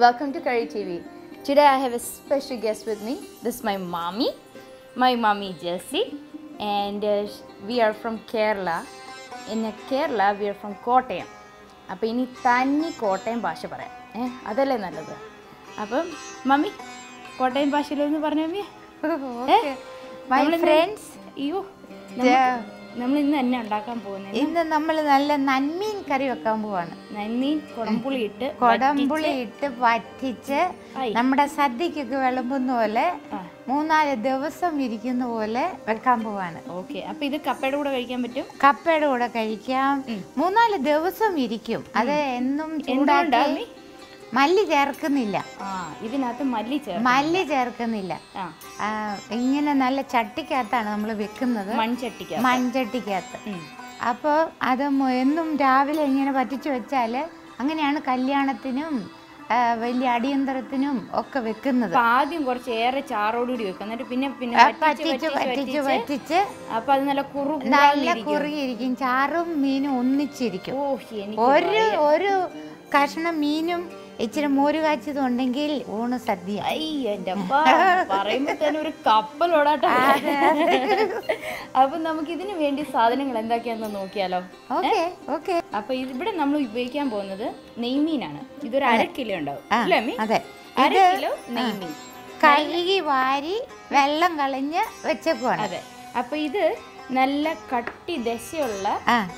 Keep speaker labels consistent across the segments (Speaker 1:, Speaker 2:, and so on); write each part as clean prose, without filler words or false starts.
Speaker 1: welcome to Curry TV. Today I have a special guest with me. This is my mommy Jessy, and we are from Kerala. In Kerala, we are from Kottayam. അപ്പോൾ ഇനി തനി കോട്ടയം ഭാഷ പറയാം. അതല്ലേ നല്ലത്. അപ്പം mummy Kottayam ഭാഷയിലൊന്ന് പറഞ്ഞു mummy.
Speaker 2: My friends,
Speaker 1: നമ്മൾ ഇന്ന് തന്നെ ഉണ്ടാക്കാൻ പോകുന്നത്.
Speaker 2: ഇന്ന് നമ്മൾ നല്ല നന്മീൻ കറി വെക്കാൻ പോവാണ്.
Speaker 1: നന്മീൻ കുടംപുളി ഇട്ട്
Speaker 2: വറ്റിച്ച് നമ്മുടെ സദ്യക്കൊക്കെ വിളമ്പുന്ന പോലെ 3-4 ദിവസം ഇരിക്കുന്ന പോലെ വെക്കാൻ പോവാണ്.
Speaker 1: ഓക്കെ, അപ്പൊ ഇത് കപ്പയുടെ കൂടെ കഴിക്കാൻ പറ്റും?
Speaker 2: കപ്പയുടെ കൂടെ കഴിക്കാം. 3-4 ദിവസം ഇരിക്കും. അത് എന്നും ചൂടാക്കി മല്ലി ചേർക്കുന്നില്ല.
Speaker 1: ഇതിനകത്ത്
Speaker 2: മല്ലി ചേർക്കുന്നില്ല. ഇങ്ങനെ നല്ല ചട്ടിക്കകത്താണ് നമ്മൾ വെക്കുന്നത്, മൺചട്ടിക്കകത്ത്. അപ്പോൾ അത് എന്നും രാവിലെ ഇങ്ങനെ പറ്റിച്ചു വെച്ചാൽ അങ്ങനെയാണ് കല്യാണത്തിനും വലിയ അടിയന്തരത്തിനും ഒക്കെ വെക്കുന്നത്.
Speaker 1: ആദ്യം കുറച്ച് ഏറെ ചാറോടുകൂടി വെക്കും, എന്നിട്ട് പിന്നെ
Speaker 2: വറ്റിച്ച്
Speaker 1: അപ്പൊ അത് നല്ല
Speaker 2: കുറുകിയിരിക്കും. ചാറും മീനും ഒന്നിച്ചിരിക്കും. ഒരു കഷ്ണം മീനും ഇച്ചിരി മോര് കാച്ചതുണ്ടെങ്കിൽ ഊണ് സദ്യ.
Speaker 1: പറയുമ്പോ തന്നെ ഒരു കപ്പലോടാട്ടോ. അപ്പൊ നമുക്ക് ഇതിന് വേണ്ടി സാധനങ്ങൾ എന്തൊക്കെയാന്ന് നോക്കിയാലോ?
Speaker 2: ഓക്കെ.
Speaker 1: അപ്പൊ ഇവിടെ നമ്മൾ ഉപയോഗിക്കാൻ പോകുന്നത് നെയ്മീനാണ്. ഇതൊരു 1/2 കിലോ ഉണ്ടാവും അല്ലേ അമ്മി? 1/2 കിലോ നെയ്മീൻ
Speaker 2: കഴുകി വാരി വെള്ളം കളഞ്ഞ് വെച്ചേക്കുവാണ്.
Speaker 1: അതെ. അപ്പൊ ഇത് നല്ല കട്ടി ദശയുള്ള,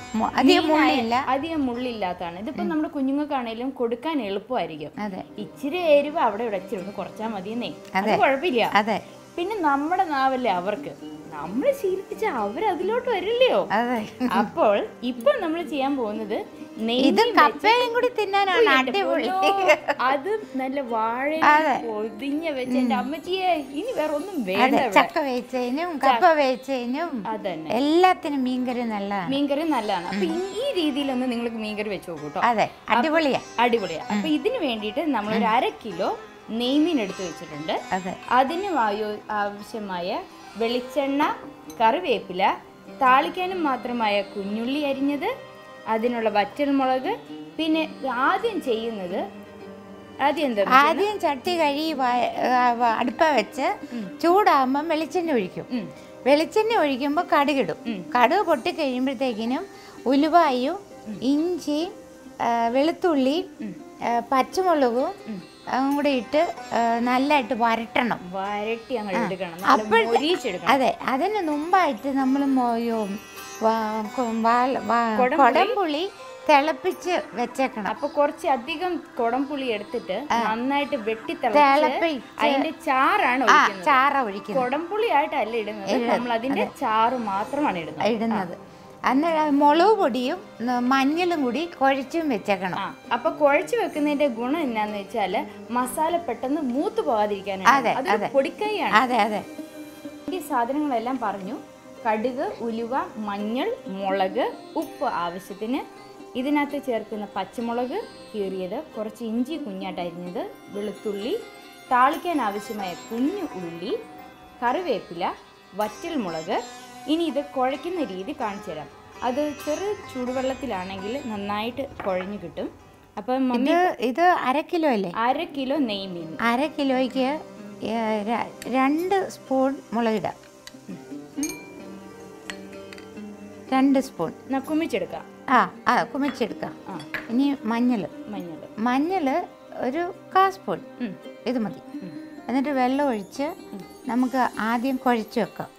Speaker 1: അധികം മുള്ളില്ലാത്തതാണ്. ഇതിപ്പോ നമ്മുടെ കുഞ്ഞുങ്ങൾക്കാണേലും കൊടുക്കാൻ എളുപ്പമായിരിക്കും. ഇച്ചിരി എരിവ് അവിടെ ഇവിടെ ഇച്ചിരി കുറച്ചാൽ മതിയെന്നേ, അത് കുഴപ്പമില്ല. പിന്നെ നമ്മുടെ നാവല്ലേ അവർക്ക്, നമ്മൾ ശീലിപ്പിച്ച അവരതിലോട്ട് വരില്ലയോ? അപ്പോൾ ഇപ്പൊ നമ്മൾ ചെയ്യാൻ പോകുന്നത്
Speaker 2: കപ്പയും കൂടി തിന്നാനാണ് അടിപൊളി.
Speaker 1: അത് നല്ല വാഴ പൊതിഞ്ഞ വെച്ച എന്റെ അമ്മച്ചിയെ ഇനി വേറെ ഒന്നും വേണ്ട.
Speaker 2: ചക്ക വേച്ചതിനും കപ്പ വേച്ചതിനും
Speaker 1: അതന്നെ
Speaker 2: എല്ലാത്തിനും മീൻകറി
Speaker 1: നല്ലതാണ്. അപ്പൊ ഈ രീതിയിലൊന്ന് നിങ്ങൾക്ക് മീൻകറി വെച്ച് നോക്കൂട്ടോ.
Speaker 2: അതെ, അടിപൊളിയാ.
Speaker 1: അപ്പൊ ഇതിന് വേണ്ടിയിട്ട് നമ്മളൊരു 1/2 കിലോ നെയ്മീൻ എടുത്ത് വെച്ചിട്ടുണ്ട്. അതിന് ആവശ്യമായ വെളിച്ചെണ്ണ, കറിവേപ്പില, താളിക്കാനും മാത്രമായ കുഞ്ഞുള്ളി അരിഞ്ഞത്, അതിനുള്ള വറ്റൽമുളക്. പിന്നെ ആദ്യം ചെയ്യുന്നത് ആദ്യം
Speaker 2: ചട്ടി കഴുകി അടുപ്പ വെച്ച് ചൂടാകുമ്പോൾ വെളിച്ചെണ്ണ ഒഴിക്കുമ്പോൾ കടുകിടും. കടുക് പൊട്ടി കഴിയുമ്പോഴത്തേക്കിനും ഉലുവായും ഇഞ്ചിയും വെളുത്തുള്ളി പച്ചമുളകും കൂടെ ഇട്ട് നല്ലതായിട്ട് വരട്ടണം. അതെ, അതിന് മുമ്പായിട്ട് നമ്മൾ കൊടംപുളി തിളപ്പിച്ച് വെച്ചേക്കണം.
Speaker 1: അപ്പൊ കുറച്ച് അധികം കൊടംപുളി എടുത്തിട്ട് നന്നായിട്ട് വെട്ടി തിളപ്പിച്ച് അതിന്റെ ചാറാണ് ഒഴിക്കുന്നത്. കൊടംപുളി ആയിട്ടല്ല ഇടുന്നത്, നമ്മൾ അതിന്റെ ചാറ് മാത്രമാണ് ഇടുന്നത്.
Speaker 2: അന്നേരം മുളക് പൊടിയും മഞ്ഞളും കൂടി കുഴച്ചും വെച്ചേക്കണം.
Speaker 1: അപ്പൊ കുഴച്ചു വെക്കുന്നതിന്റെ ഗുണം എന്നാന്ന് വെച്ചാല് മസാല പെട്ടെന്ന് മൂത്ത് പോകാതിരിക്കാനാണ്. പൊടിക്കൈയാണ്. ഈ സാധനങ്ങളെല്ലാം പറഞ്ഞു. കടുക്, ഉലുവ, മഞ്ഞൾ, മുളക്, ഉപ്പ് ആവശ്യത്തിന്. ഇതിനകത്ത് ചേർക്കുന്ന പച്ചമുളക് കീറിയത്, കുറച്ച് ഇഞ്ചി കുഞ്ഞായിട്ട് അരിഞ്ഞത്, വെളുത്തുള്ളി, താളിക്കാൻ ആവശ്യമായ കുഞ്ഞു ഉള്ളി, കറിവേപ്പില, വറ്റൽമുളക്. ഇനി ഇത് കുഴയ്ക്കുന്ന രീതി കാണിച്ചു തരാം. അത് ചെറു ചൂടുവെള്ളത്തിലാണെങ്കിൽ നന്നായിട്ട് കുഴഞ്ഞു കിട്ടും. അപ്പം
Speaker 2: ഇത് 1/2 കിലോ അല്ലേ?
Speaker 1: 1/2 കിലോ നെയ്മീൻ.
Speaker 2: 1/2 കിലോയ്ക്ക് 2 സ്പൂൺ മുളകിടാം. 2 സ്പൂൺ
Speaker 1: കുമിച്ചെടുക്കാം.
Speaker 2: കുമിച്ചെടുക്കാം. ഇനി മഞ്ഞൾ ഒരു 1/4 സ്പൂൺ ഇത് മതി. എന്നിട്ട് വെള്ളം ഒഴിച്ച് നമുക്ക് ആദ്യം കുഴച്ച് വെക്കാം.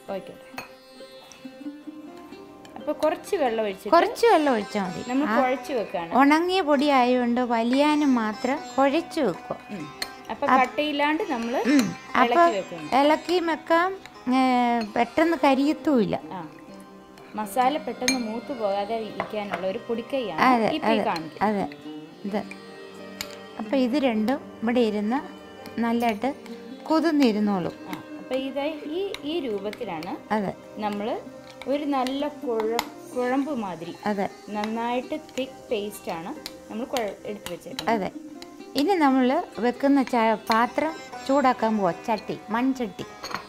Speaker 1: കുറച്ച് വെള്ളം
Speaker 2: ഒഴിച്ചാൽ മതി.
Speaker 1: നമ്മൾ കുഴച്ച് വെക്കാണ്.
Speaker 2: ഉണങ്ങിയ പൊടി ആയതുകൊണ്ട് വലിയാനും മാത്രം കുഴച്ച് വെക്കും.
Speaker 1: അപ്പൊ കട്ടയില്ലാണ്ട് നമ്മൾ
Speaker 2: ഇളക്കി വെക്കാം. പെട്ടെന്ന് കരിയത്തുമില്ല.
Speaker 1: മസാല പെട്ടെന്ന് മൂത്ത് പോകാതെ ഇരിക്കാനുള്ള ഒരു പൊടിക്കൈയാണ്.
Speaker 2: അതെ. അപ്പൊ ഇത് രണ്ടും ഇവിടെ ഇരുന്ന് നല്ലതായിട്ട് കുതിർന്നിരുന്നോളും.
Speaker 1: അപ്പൊ ഈ രൂപത്തിലാണ് നമ്മൾ ഒരു നല്ല കുഴമ്പ് മാതിരി നന്നായിട്ട് തിക്ക് പേസ്റ്റ് ആണ് നമ്മൾ എടുത്തു വെച്ചേക്കുന്നത്.
Speaker 2: അതെ. ഇനി നമ്മൾ വെക്കുന്ന പാത്രം ചൂടാക്കാൻ പോവാ. മൺചട്ടി.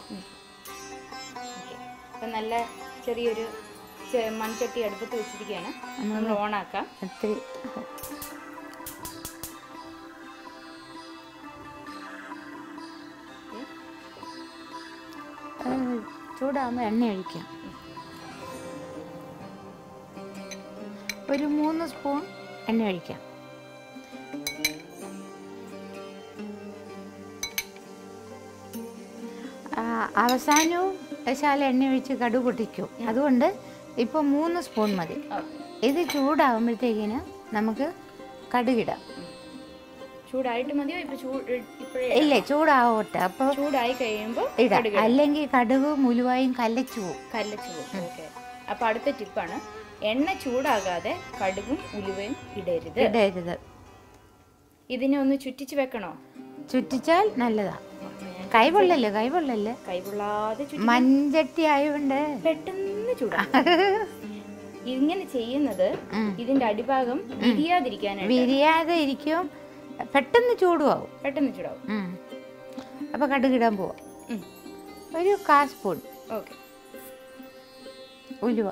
Speaker 1: അപ്പം നല്ല ചെറിയൊരു മൺചട്ടി അടുപ്പത്ത് വെച്ചിരിക്കുകയാണ്. നമ്മൾ ഓണാക്കാം.
Speaker 2: ചൂടാകുമ്പോൾ എണ്ണ ഒഴിക്കാം. ഒരു 3 സ്പൂൺ എണ്ണ ഒഴിക്കാം. അവസാനവും ശാല എണ്ണ ഒഴിച്ച് കടുക് പൊട്ടിക്കും. അതുകൊണ്ട് ഇപ്പോൾ 3 സ്പൂൺ മതി. ഇത് ചൂടാകുമ്പോഴത്തേക്കിന് നമുക്ക് കടുകിടാം.
Speaker 1: ചൂടായിട്ട് മതിയോ?
Speaker 2: ഇല്ലേ, ചൂടാവട്ടെ. അപ്പോൾ
Speaker 1: ചൂടായി കഴിയുമ്പോൾ
Speaker 2: ഇടാം. അല്ലെങ്കിൽ കടുകും ഉലുവായും കല്ലച്ചു പോകും.
Speaker 1: ഓക്കെ. അപ്പോൾ അടുത്ത ടിപ്പാണ്, എണ്ണ ചൂടാകാതെ കടുകും ഉലുവയും ഇടരുത്. ഇതിനെ ഒന്ന് ചുറ്റിച്ച് വെക്കണോ?
Speaker 2: ചുറ്റിച്ചാൽ നല്ലതാ. കൈവെള്ളല്ലേ,
Speaker 1: കൈവെള്ളാതെ
Speaker 2: മൺചട്ടി ആയതുകൊണ്ട്
Speaker 1: പെട്ടെന്ന് ചൂടാ. ഇങ്ങനെ ചെയ്യുന്നത് ഇതിന്റെ അടിഭാഗം വിരിയാതെ ഇരിക്കും.
Speaker 2: പെട്ടെന്ന് ചൂടും. അപ്പൊ കടുകിടാൻ പോവാം. ഒരു 1/4 സ്പൂൺ ഉലുവ.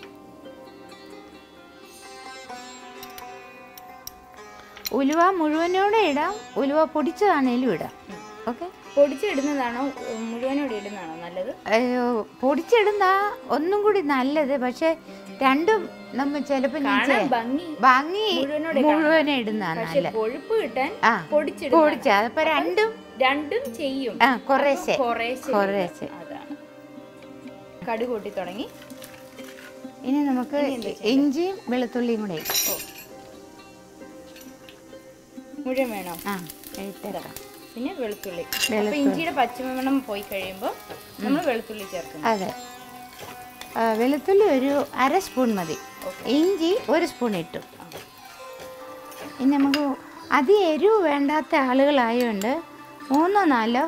Speaker 2: ഉലുവ മുഴുവനോടെ ഇടാം, ഉലുവ പൊടിച്ചതാണേലും ഇടാം. ഓക്കെ.
Speaker 1: പൊടിച്ചിടുന്നതാണോ മുഴുവനോടെ ഇടുന്നതാണോ നല്ലത്?
Speaker 2: പൊടിച്ചിടുന്ന ഒന്നും കൂടി നല്ലത്. പക്ഷെ രണ്ടും നമ്മൾ ചിലപ്പോൾ ഭംഗി മുഴുവനെ ഇടുന്നതാണ് നല്ലത്.
Speaker 1: കൊഴുപ്പ് കിട്ടാൻ
Speaker 2: പൊടിച്ച അപ്പൊ രണ്ടും
Speaker 1: ചെയ്യും.
Speaker 2: കുറേശ്ശെ.
Speaker 1: അതാണ്. കടുക് പൊട്ടി തുടങ്ങി.
Speaker 2: ഇനി നമുക്ക് ഇഞ്ചിയും വെളുത്തുള്ളിയും കൂടെ
Speaker 1: മുഴുവൻ വേണോ? പിന്നെ വെളുത്തുള്ളി. ഇഞ്ചിയുടെ പച്ചമണം പോയി കഴിയുമ്പോൾ നമ്മൾ വെളുത്തുള്ളി ചേർക്കും.
Speaker 2: അതെ, വെളുത്തുള്ളി ഒരു 1/2 സ്പൂൺ മതി. ഇഞ്ചി 1 സ്പൂൺ ഇട്ടു. ഇനി നമുക്ക് അധികം എരിവ് വേണ്ടാത്ത ആളുകളായതുകൊണ്ട് 3-4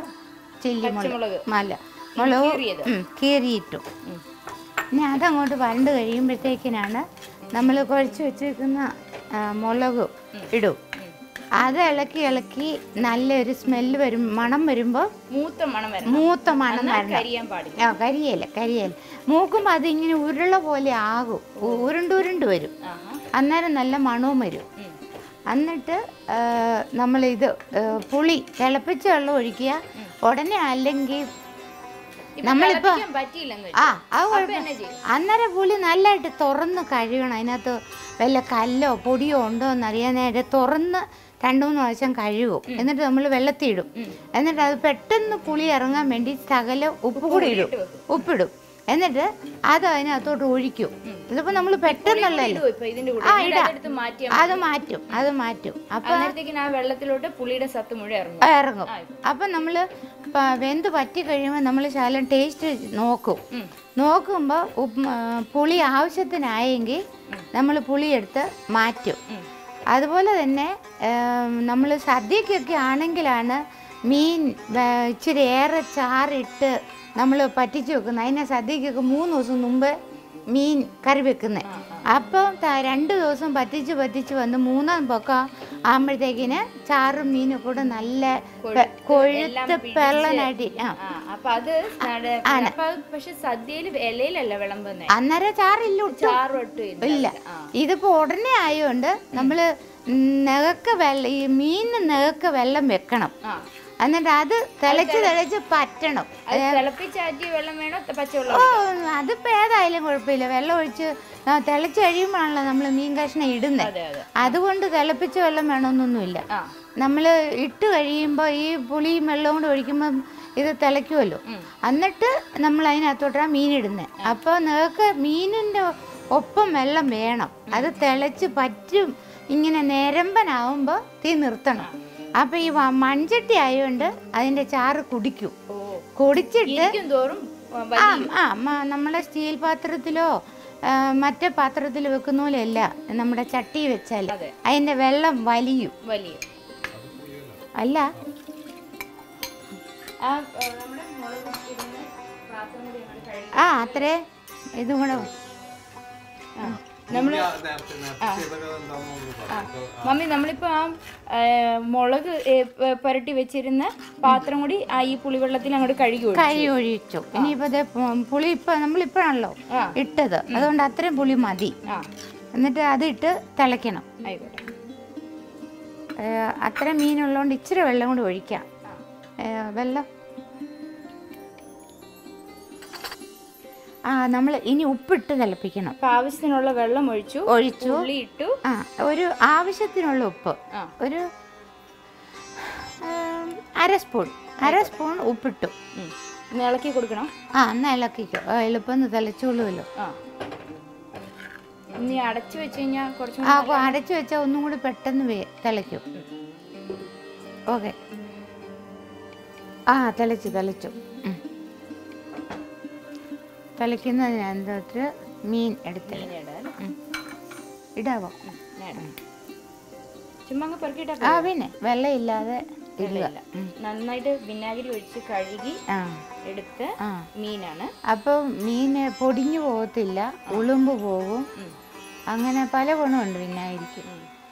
Speaker 2: മുളക് കീറിയിട്ടു. ഇനി അതങ്ങോട്ട് വരണ്ട് കഴിയുമ്പോഴത്തേക്കിനാണ് നമ്മൾ കുഴച്ച് വെച്ചിരിക്കുന്ന മുളക് ഇടും. അത് ഇളക്കി നല്ലൊരു സ്മെല്ല് വരും, മണം വരുമ്പോൾ മൂത്ത മണം വരണം. കരിയല്ല മൂക്കുമ്പോൾ അതിങ്ങനെ ഉരുള പോലെ ആകും, ഉരുണ്ട് വരും. അന്നേരം നല്ല മണവും വരും. എന്നിട്ട് നമ്മളിത് പുളി തിളപ്പിച്ച വെള്ളം ഒഴിക്കുക ഉടനെ. അല്ലെങ്കിൽ നമ്മളിപ്പോൾ അന്നേരം പുളി നല്ലതായിട്ട് തുറന്ന് കഴുകണം. അതിനകത്ത് വല്ല കല്ലോ പൊടിയോ ഉണ്ടോ എന്നറിയാനായിട്ട് തുറന്ന് 2-3 പ്രാവശ്യം കഴുകും. എന്നിട്ട് നമ്മൾ വെള്ളത്തിയിടും. എന്നിട്ട് അത് പെട്ടെന്ന് പുളി ഇറങ്ങാൻ വേണ്ടി സകല ഉപ്പിടും. എന്നിട്ട് അത് അതിനകത്തോട്ട് ഒഴിക്കും. ഇതിപ്പോ നമ്മൾ പെട്ടെന്നുള്ളല്ലോ അത് മാറ്റും. അപ്പൊ
Speaker 1: വെള്ളത്തിലോട്ട് പുളിയുടെ സത്ത് മുഴുവൻ
Speaker 2: ഇറങ്ങും. അപ്പൊ നമ്മള് വെന്ത് പറ്റി കഴിയുമ്പോൾ നമ്മൾ ശകലം ടേസ്റ്റ് നോക്കുമ്പോൾ പുളി ആവശ്യത്തിനായെങ്കിൽ നമ്മൾ പുളിയെടുത്ത് മാറ്റും. അതുപോലെ തന്നെ നമ്മൾ സദ്യക്കൊക്കെ ആണെങ്കിലാണ് മീൻ ഇച്ചിരി ഏറെ ചാറിട്ട് നമ്മൾ പറ്റിച്ച് വെക്കുന്നത്. അതിനെ സദ്യക്കൊക്കെ 3 ദിവസം മുമ്പ് മീൻ കറി വെക്കുന്നത്. അപ്പം 2 ദിവസം പറ്റിച്ച് വന്ന് 3-ാം പൊക്കം ആകുമ്പോഴത്തേക്കിന് ചാറും മീനും കൂടെ നല്ല കൊഴുത്ത് പെള്ളനായിട്ട് അന്നേരം ചാറില്ല. ഇതിപ്പോ ഉടനെ ആയതുകൊണ്ട് നമ്മള് ഈ മീനിന് നെകക്ക വെള്ളം വെക്കണം. എന്നിട്ട് അത് തിളച്ച് പറ്റണം. അതിപ്പോൾ ഏതായാലും കുഴപ്പമില്ല. വെള്ളം ഒഴിച്ച് തിളച്ച് കഴിയുമ്പോഴാണല്ലോ നമ്മൾ മീൻ കഷ്ണം ഇടുന്നത്. അതുകൊണ്ട് തിളപ്പിച്ച വെള്ളം വേണമെന്നൊന്നുമില്ല. നമ്മൾ ഇട്ട് കഴിയുമ്പോൾ ഈ പുളിയും വെള്ളവും കൂടെ ഒഴിക്കുമ്പം ഇത് തിളയ്ക്കുമല്ലോ. എന്നിട്ട് നമ്മൾ അതിനകത്തോട്ടാണ് മീനിടുന്നത്. അപ്പോൾ നിങ്ങൾക്ക് മീനിൻ്റെ ഒപ്പം വെള്ളം വേണം. അത് തിളച്ച് പറ്റും. ഇങ്ങനെ നേരമ്പനാവുമ്പോൾ തീ നിർത്തണം. അപ്പം ഈ മൺചട്ടി ആയതുകൊണ്ട് അതിൻ്റെ ചാറ് കുടിച്ചിട്ട് നമ്മളെ സ്റ്റീൽ പാത്രത്തിലോ മറ്റേ പാത്രത്തിൽ വെക്കുന്ന പോലെയല്ല, നമ്മുടെ ചട്ടി വെച്ചാൽ അതിൻ്റെ വെള്ളം വലിയും. അല്ല അത്രേ ഇതും കൂടെ
Speaker 1: മമ്മി നമ്മളിപ്പോ മുളക് പുരട്ടി വെച്ചിരുന്ന പാത്രം കൂടി ഈ പുളിവെള്ളത്തിൽ അങ്ങോട്ട് കഴുകി
Speaker 2: ഒഴിച്ചു. ഇനിയിപ്പോ പുളി നമ്മളിപ്പോഴാണല്ലോ ഇട്ടത്, അതുകൊണ്ട് അത്രയും പുളി മതി. എന്നിട്ട് അതിട്ട് തിളയ്ക്കണം. അത്ര മീനുള്ളതുകൊണ്ട് ഇച്ചിരി വെള്ളം കൂടി ഒഴിക്കാം. വെള്ളം നമ്മൾ ഇനി ഉപ്പിട്ട് തിളപ്പിക്കണം.
Speaker 1: ആവശ്യത്തിനുള്ള വെള്ളം ഒഴിച്ചു ഇട്ടു.
Speaker 2: ഒരു ആവശ്യത്തിനുള്ള ഉപ്പ്, ഒരു അര സ്പൂൺ ഉപ്പിട്ടു.
Speaker 1: ഇളക്കി കൊടുക്കണം.
Speaker 2: എന്നാൽ ഇളക്കിക്കോ, എളുപ്പം തിളച്ചോളുമല്ലോ.
Speaker 1: ഇനി അടച്ചു വെച്ച് കഴിഞ്ഞാൽ
Speaker 2: അടച്ചു വെച്ചാൽ ഒന്നും കൂടി പെട്ടെന്ന് തിളയ്ക്കും. ഓക്കെ. തിളച്ചു. തിളയ്ക്കുന്നതിന് എന്തോട്ട് മീൻ എടുത്ത് ഇടാവോ? പിന്നെ വെള്ളം ഇല്ലാതെ
Speaker 1: നന്നായിട്ട് വിനാഗിരി ഒഴിച്ച് കഴുകി എടുത്ത് മീനാണ്.
Speaker 2: അപ്പൊ മീന് പൊടിഞ്ഞു പോകത്തില്ല, ഉളുമ്പ് പോകും, അങ്ങനെ പല ഗുണമുണ്ട് വിനാഗിരിക്ക്.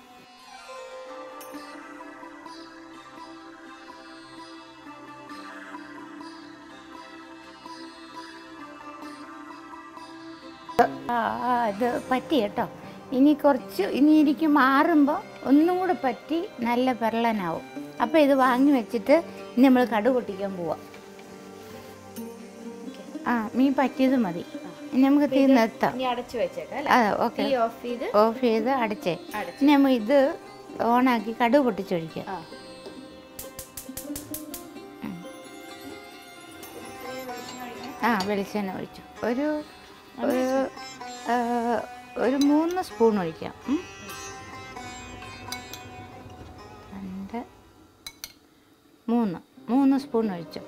Speaker 2: ഇത് പറ്റി കേട്ടോ. ഇനി എനിക്ക് മാറുമ്പോൾ ഒന്നും കൂടെ പറ്റി നല്ല പെരളനാവും. അപ്പോൾ ഇത് വാങ്ങി വെച്ചിട്ട് ഇനി നമ്മൾ കടുക് പൊട്ടിക്കാൻ പോവാം. മീൻ പറ്റിയത് മതി. ഇനി നമുക്ക് തീ നിർത്താം. ഓക്കെ, ഓഫ് ചെയ്ത് അടച്ചേ. ഇനി നമ്മൾ ഇത് ഓണാക്കി കടുക് പൊട്ടിച്ചൊഴിക്കാം. വെളിച്ചെണ്ണ ഒഴിച്ചു. ഒരു 3 സ്പൂൺ ഒഴിക്കാം. 3 സ്പൂൺ ഒഴിച്ചു.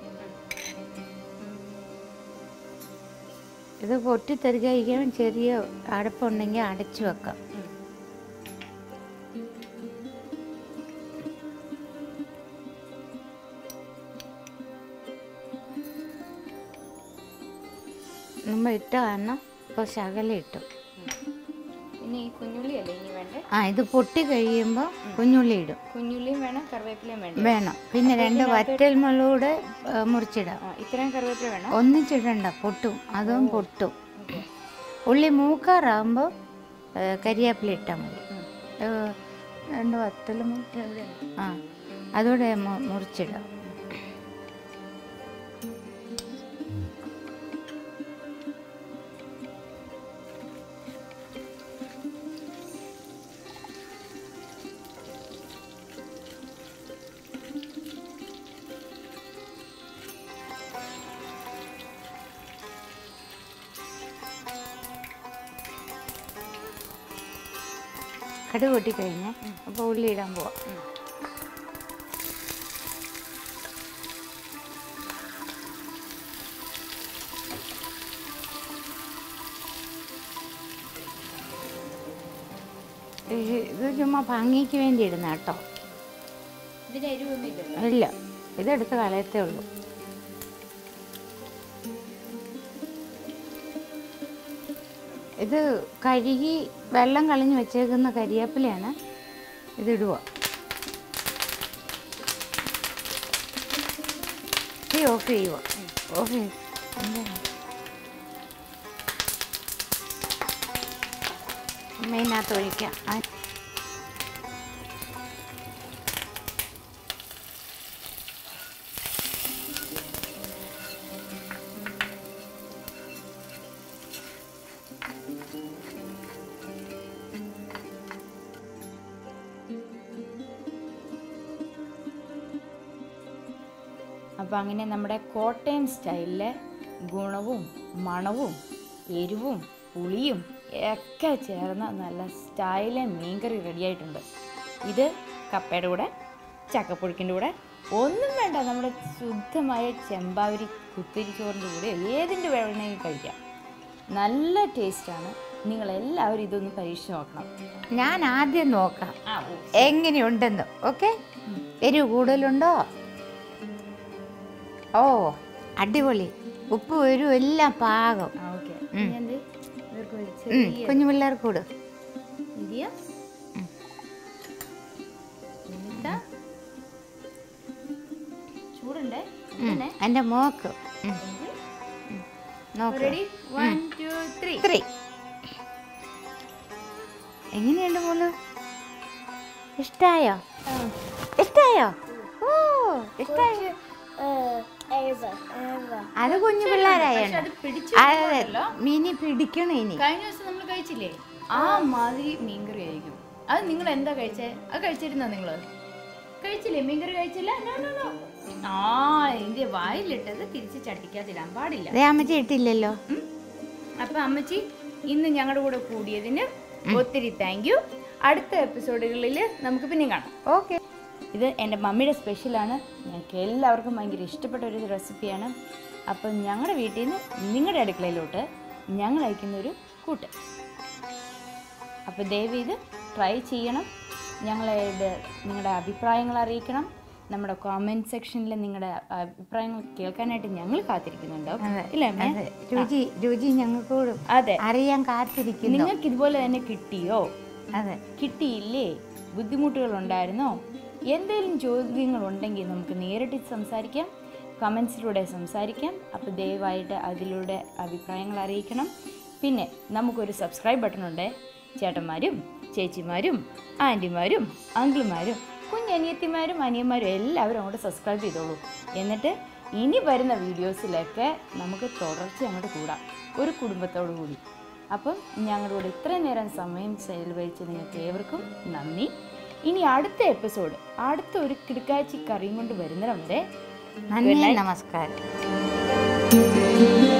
Speaker 2: ഇത് പൊട്ടിത്തെറിക്കാതിരിക്കാൻ ചെറിയ അടപ്പുണ്ടെങ്കിൽ അടച്ചു വെക്കാം. നമ്മൾ ഇട്ട കാരണം ഇപ്പോൾ ശകലം ഇട്ടു.
Speaker 1: ഇനി കുഞ്ഞുള്ളി അല്ലേ ഇനി വേണ്ടേ?
Speaker 2: ഇത് പൊട്ടി കഴിയുമ്പോൾ കുഞ്ഞുള്ളി ഇടും.
Speaker 1: കുഞ്ഞുള്ളിയും വേണം, കറിവേപ്പിലയും
Speaker 2: വേണം. പിന്നെ 2 വറ്റൽമുളകൂടെ മുറിച്ചിടാം.
Speaker 1: ഇത്രയും കറിവേപ്പില വേണം.
Speaker 2: ഒന്നിച്ചിടണ്ട, പൊട്ടും, അതും പൊട്ടും. ഉള്ളി മൂക്കാറാകുമ്പോൾ കരിവേപ്പില ഇട്ടാൽ മതി. 2 വറ്റൽമുളക് അതോടെ മുറിച്ചിടാം. കടുക് പൊട്ടിക്കഴിഞ്ഞാൽ അപ്പോൾ ഉള്ളി ഇടാൻ പോവാം. ഇത് ചുമ്മാ ഭംഗിക്ക് വേണ്ടി ഇടുന്ന കേട്ടോ. ഇല്ല, ഇതെടുത്ത് കളയത്തേ ഉള്ളൂ. ഇത് കഴുകി വെള്ളം കളഞ്ഞ് വെച്ചേക്കുന്ന കരിവേപ്പിലയാണ്. ഇതിടുക. ഓഫ് ചെയ്യുക. ഓഫ് ചെയ്ത് മെയിനകത്ത് ഒഴിക്കാം.
Speaker 1: അപ്പോൾ അങ്ങനെ നമ്മുടെ കോട്ടയം സ്റ്റൈലിലെ ഗുണവും മണവും എരിവും പുളിയും ഒക്കെ ചേർന്ന നല്ല സ്റ്റൈലിലെ മീൻകറി റെഡിയായിട്ടുണ്ട്. ഇത് കപ്പയുടെ കൂടെ, ചക്കപ്പുഴുക്കിൻ്റെ കൂടെ, ഒന്നും വേണ്ട, നമ്മുടെ ശുദ്ധമായ ചെമ്പാവരി കുത്തിരി ചോറിൻ്റെ കൂടെ ഏതിൻ്റെ വേണമെങ്കിൽ കഴിക്കാം. നല്ല ടേസ്റ്റാണ്. നിങ്ങളെല്ലാവരും ഇതൊന്ന് പരീക്ഷിച്ച് നോക്കണം.
Speaker 2: ഞാൻ ആദ്യം നോക്കാം എങ്ങനെയുണ്ടെന്ന്. ഓക്കെ, എരിവ് കൂടുതലുണ്ടോ? ഓ, അടിപൊളി. ഉപ്പ് എരിവ് എല്ലാം പാകം. കുഞ്ഞു പിള്ളേർക്ക് കൂട്.
Speaker 1: ചൂടുണ്ടേ
Speaker 2: എൻ്റെ മോക്ക്. എങ്ങനെയുണ്ട് മോള്? ഇഷ്ടായോ? ഇഷ്ടായോ? ഓ, ഇഷ്ടായോ? അത് കുഞ്ഞു പിള്ളേരായാണ്.
Speaker 1: അത് പിടിച്ചു
Speaker 2: അതെ, മീനി പിടിക്കണം ഇനി.
Speaker 1: കഴിഞ്ഞ ദിവസം നമ്മൾ കഴിച്ചില്ലേ ആ മാതിരി മീൻകറി ആയിരിക്കും. അത് നിങ്ങൾ എന്താ കഴിച്ചേ? അത് കഴിച്ചിരുന്നോ നിങ്ങള്? കഴിച്ചില്ലേ? മീൻകറി കഴിച്ചില്ല? ആ എന്റെ വായിലിട്ടത് തിരിച്ച് ചട്ടിക്കാതിടാൻ പാടില്ല.
Speaker 2: അമ്മച്ചി ഇട്ടില്ലല്ലോ.
Speaker 1: അപ്പൊ അമ്മച്ചി ഇന്ന് ഞങ്ങളുടെ കൂടെ കൂടിയതിന് ഒത്തിരി താങ്ക് യു. അടുത്ത എപ്പിസോഡുകളിൽ നമുക്ക് പിന്നെ കാണാം.
Speaker 2: ഓക്കെ.
Speaker 1: ഇത് എൻ്റെ മമ്മിയുടെ സ്പെഷ്യലാണ്. ഞങ്ങൾക്ക് എല്ലാവർക്കും ഭയങ്കര ഇഷ്ടപ്പെട്ട ഒരു റെസിപ്പിയാണ്. അപ്പം ഞങ്ങളുടെ വീട്ടിൽ നിന്ന് നിങ്ങളുടെ അടുക്കളയിലോട്ട് ഞങ്ങൾ അയക്കുന്ന ഒരു കൂട്ട്. അപ്പോൾ ദയവ് ഇത് ട്രൈ ചെയ്യണം. നിങ്ങളുടെ അഭിപ്രായങ്ങൾ അറിയിക്കണം. നമ്മുടെ കോമെന്റ് സെക്ഷനിൽ നിങ്ങളുടെ അഭിപ്രായങ്ങൾ കേൾക്കാനായിട്ട് ഞങ്ങൾ കാത്തിരിക്കുന്നുണ്ടാവും.
Speaker 2: രുചി ഞങ്ങൾക്കോടും അറിയാൻ കാത്തിരിക്കുന്നു.
Speaker 1: നിങ്ങൾക്ക് ഇതുപോലെ തന്നെ കിട്ടിയോ?
Speaker 2: അതെ.
Speaker 1: കിട്ടിയില്ലേ? ബുദ്ധിമുട്ടുകൾ ഉണ്ടായിരുന്നോ? എന്തെങ്കിലും ചോദ്യങ്ങൾ ഉണ്ടെങ്കിൽ നമുക്ക് നേരിട്ട് സംസാരിക്കാം, കമൻസിലൂടെ സംസാരിക്കാം. അപ്പോൾ ദയവായിട്ട് അതിലൂടെ അഭിപ്രായങ്ങൾ അറിയിക്കണം. പിന്നെ നമുക്കൊരു സബ്സ്ക്രൈബ് ബട്ടണുണ്ട്. ചേട്ടന്മാരും ചേച്ചിമാരും ആൻറ്റിമാരും അങ്കിൾമാരും കുഞ്ഞനിയത്തിമാരും അനിയന്മാരും എല്ലാവരും അങ്ങോട്ട് സബ്സ്ക്രൈബ് ചെയ്തോളൂ. എന്നിട്ട് ഇനി വരുന്ന വീഡിയോസിലൊക്കെ നമുക്ക് തുടർച്ച അങ്ങോട്ട് കൂടാം, ഒരു കുടുംബത്തോടു കൂടി. അപ്പം ഞങ്ങളോട് ഇത്രയും നേരം സമയം ചെലവഴിച്ച് നിങ്ങൾക്ക് ഏവർക്കും നന്ദി. ഇനി അടുത്ത എപ്പിസോഡ് അടുത്ത ഒരു കിടക്കാച്ചി കറിയും കൊണ്ട് വരുന്നിടം വരെ
Speaker 2: നന്ദി, നമസ്കാരം.